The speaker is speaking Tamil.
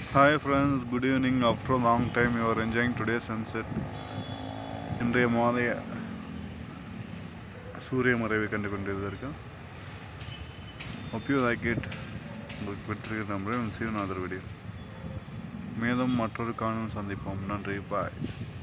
Hi friends, good evening. After a long time, you are enjoying today's sunset. இன்றைய மாலைய சூரிய மறைவை கண்டு கொண்டிருக்க. Hope you like it. உங்களுக்கு பிடித்திருக்கிற நம்புறேன். See you in another video. மேலும் மற்றொரு காணொளி சந்திப்போம். நன்றி. பாய்.